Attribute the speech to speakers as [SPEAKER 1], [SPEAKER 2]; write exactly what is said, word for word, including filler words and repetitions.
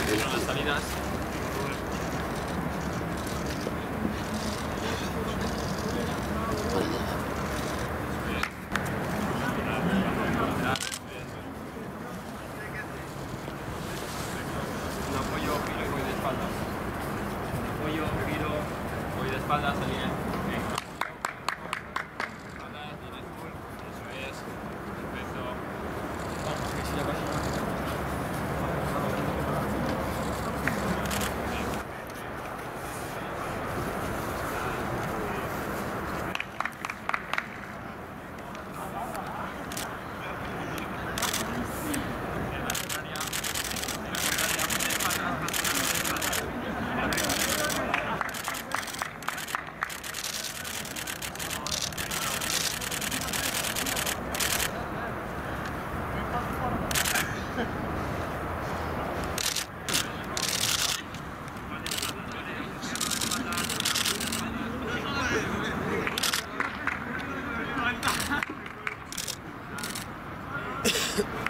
[SPEAKER 1] Son las salidas. Un apoyo, giro y voy de espaldas. Un apoyo, giro, voy de espaldas, salir. Espaldas, tienes full. Eso es. Perfecto. Vamos, que si ya casi.
[SPEAKER 2] Ha